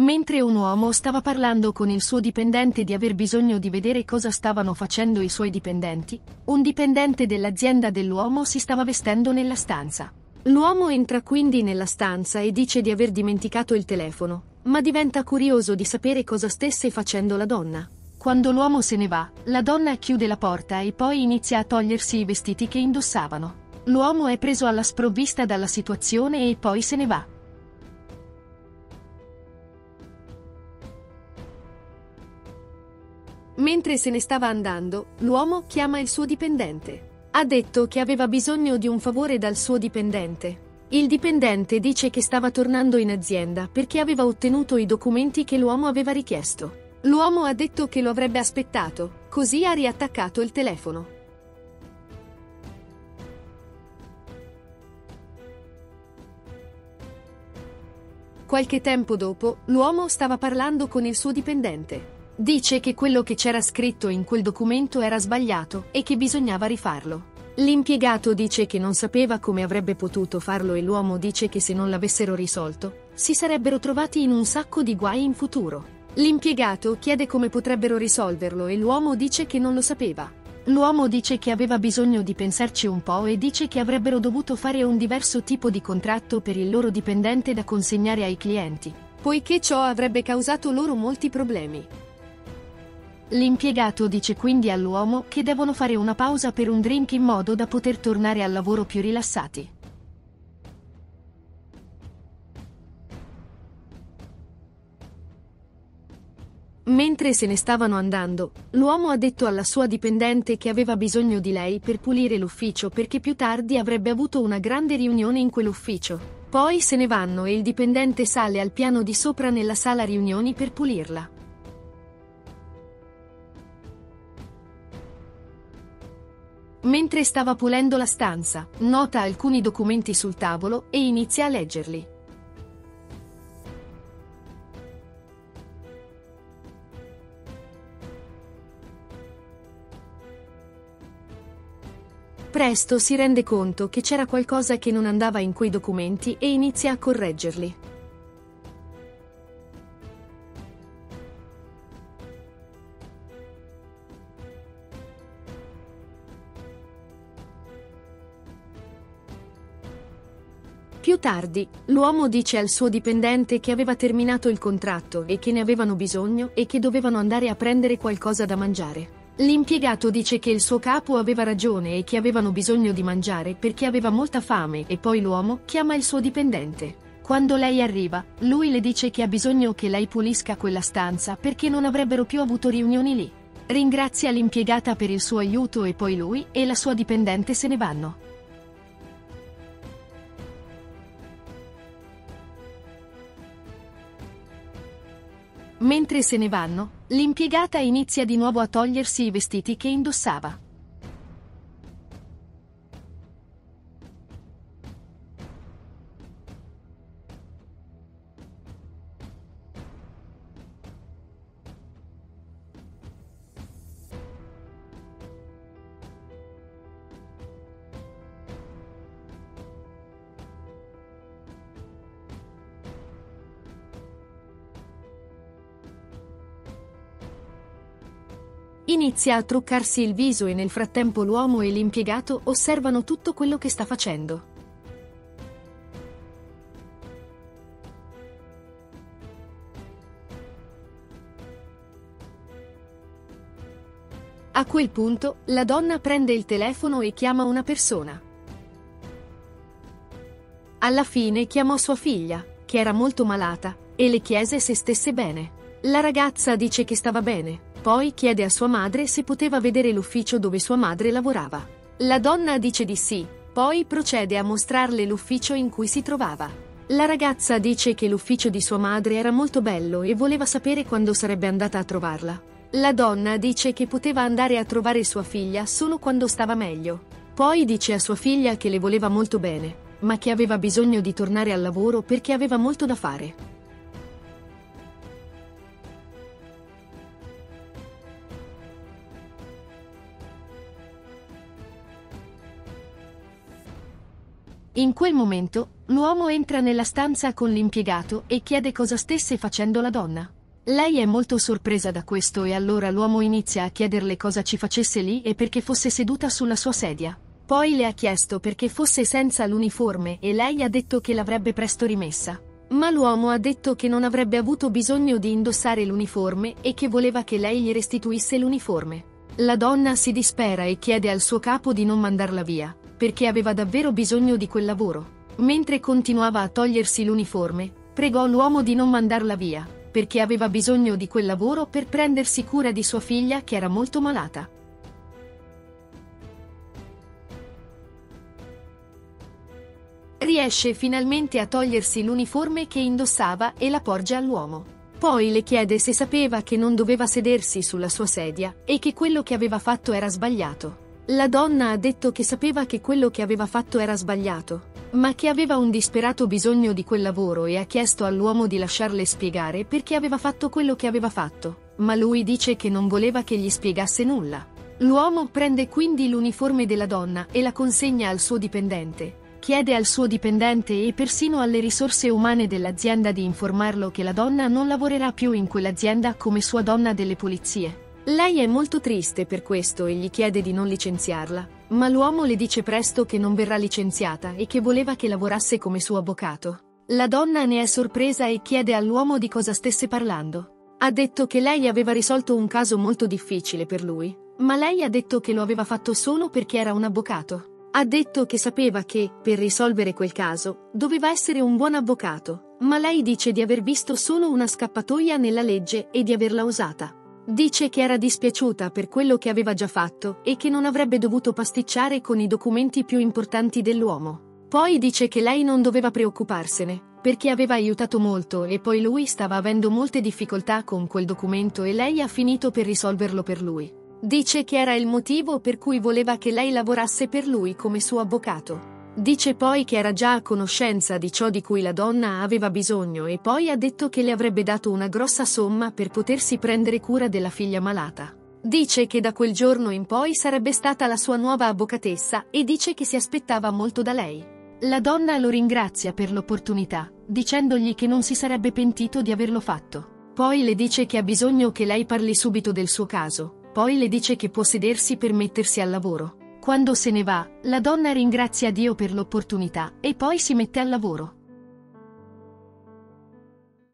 Mentre un uomo stava parlando con il suo dipendente di aver bisogno di vedere cosa stavano facendo i suoi dipendenti, un dipendente dell'azienda dell'uomo si stava vestendo nella stanza. L'uomo entra quindi nella stanza e dice di aver dimenticato il telefono, ma diventa curioso di sapere cosa stesse facendo la donna. Quando l'uomo se ne va, la donna chiude la porta e poi inizia a togliersi i vestiti che indossavano. L'uomo è preso alla sprovvista dalla situazione e poi se ne va. Mentre se ne stava andando, l'uomo chiama il suo dipendente. Ha detto che aveva bisogno di un favore dal suo dipendente. Il dipendente dice che stava tornando in azienda perché aveva ottenuto i documenti che l'uomo aveva richiesto. L'uomo ha detto che lo avrebbe aspettato, così ha riattaccato il telefono. Qualche tempo dopo, l'uomo stava parlando con il suo dipendente. Dice che quello che c'era scritto in quel documento era sbagliato e che bisognava rifarlo. L'impiegato dice che non sapeva come avrebbe potuto farlo e l'uomo dice che se non l'avessero risolto, si sarebbero trovati in un sacco di guai in futuro. L'impiegato chiede come potrebbero risolverlo e l'uomo dice che non lo sapeva. L'uomo dice che aveva bisogno di pensarci un po' e dice che avrebbero dovuto fare un diverso tipo di contratto per il loro dipendente da consegnare ai clienti, poiché ciò avrebbe causato loro molti problemi. L'impiegato dice quindi all'uomo che devono fare una pausa per un drink in modo da poter tornare al lavoro più rilassati. Mentre se ne stavano andando, l'uomo ha detto alla sua dipendente che aveva bisogno di lei per pulire l'ufficio perché più tardi avrebbe avuto una grande riunione in quell'ufficio. Poi se ne vanno e il dipendente sale al piano di sopra nella sala riunioni per pulirla. Mentre stava pulendo la stanza, nota alcuni documenti sul tavolo e inizia a leggerli. Presto si rende conto che c'era qualcosa che non andava in quei documenti e inizia a correggerli. Più tardi, l'uomo dice al suo dipendente che aveva terminato il contratto e che ne avevano bisogno e che dovevano andare a prendere qualcosa da mangiare. L'impiegato dice che il suo capo aveva ragione e che avevano bisogno di mangiare perché aveva molta fame e poi l'uomo chiama il suo dipendente. Quando lei arriva, lui le dice che ha bisogno che lei pulisca quella stanza perché non avrebbero più avuto riunioni lì. Ringrazia l'impiegata per il suo aiuto e poi lui e la sua dipendente se ne vanno. Mentre se ne vanno, l'impiegata inizia di nuovo a togliersi i vestiti che indossava. Inizia a truccarsi il viso e nel frattempo l'uomo e l'impiegato osservano tutto quello che sta facendo. A quel punto, la donna prende il telefono e chiama una persona. Alla fine chiamò sua figlia, che era molto malata, e le chiese se stesse bene. La ragazza dice che stava bene. Poi chiede a sua madre se poteva vedere l'ufficio dove sua madre lavorava. La donna dice di sì, poi procede a mostrarle l'ufficio in cui si trovava. La ragazza dice che l'ufficio di sua madre era molto bello e voleva sapere quando sarebbe andata a trovarla. La donna dice che poteva andare a trovare sua figlia solo quando stava meglio. Poi dice a sua figlia che le voleva molto bene, ma che aveva bisogno di tornare al lavoro perché aveva molto da fare. In quel momento, l'uomo entra nella stanza con l'impiegato e chiede cosa stesse facendo la donna. Lei è molto sorpresa da questo e allora l'uomo inizia a chiederle cosa ci facesse lì e perché fosse seduta sulla sua sedia. Poi le ha chiesto perché fosse senza l'uniforme e lei ha detto che l'avrebbe presto rimessa. Ma l'uomo ha detto che non avrebbe avuto bisogno di indossare l'uniforme e che voleva che lei gli restituisse l'uniforme. La donna si dispera e chiede al suo capo di non mandarla via, perché aveva davvero bisogno di quel lavoro. Mentre continuava a togliersi l'uniforme, pregò l'uomo di non mandarla via, perché aveva bisogno di quel lavoro per prendersi cura di sua figlia che era molto malata. Riesce finalmente a togliersi l'uniforme che indossava e la porge all'uomo. Poi le chiede se sapeva che non doveva sedersi sulla sua sedia e che quello che aveva fatto era sbagliato. La donna ha detto che sapeva che quello che aveva fatto era sbagliato, ma che aveva un disperato bisogno di quel lavoro e ha chiesto all'uomo di lasciarle spiegare perché aveva fatto quello che aveva fatto, ma lui dice che non voleva che gli spiegasse nulla. L'uomo prende quindi l'uniforme della donna e la consegna al suo dipendente. Chiede al suo dipendente e persino alle risorse umane dell'azienda di informarlo che la donna non lavorerà più in quell'azienda come sua donna delle pulizie. Lei è molto triste per questo e gli chiede di non licenziarla, ma l'uomo le dice presto che non verrà licenziata e che voleva che lavorasse come suo avvocato. La donna ne è sorpresa e chiede all'uomo di cosa stesse parlando. Ha detto che lei aveva risolto un caso molto difficile per lui, ma lei ha detto che lo aveva fatto solo perché era un avvocato. Ha detto che sapeva che, per risolvere quel caso, doveva essere un buon avvocato, ma lei dice di aver visto solo una scappatoia nella legge e di averla usata. Dice che era dispiaciuta per quello che aveva già fatto e che non avrebbe dovuto pasticciare con i documenti più importanti dell'uomo. Poi dice che lei non doveva preoccuparsene, perché aveva aiutato molto e poi lui stava avendo molte difficoltà con quel documento e lei ha finito per risolverlo per lui. Dice che era il motivo per cui voleva che lei lavorasse per lui come suo avvocato. Dice poi che era già a conoscenza di ciò di cui la donna aveva bisogno e poi ha detto che le avrebbe dato una grossa somma per potersi prendere cura della figlia malata. Dice che da quel giorno in poi sarebbe stata la sua nuova avvocatessa e dice che si aspettava molto da lei. La donna lo ringrazia per l'opportunità, dicendogli che non si sarebbe pentito di averlo fatto. Poi le dice che ha bisogno che lei parli subito del suo caso. Poi le dice che può sedersi per mettersi al lavoro. Quando se ne va, la donna ringrazia Dio per l'opportunità e poi si mette al lavoro.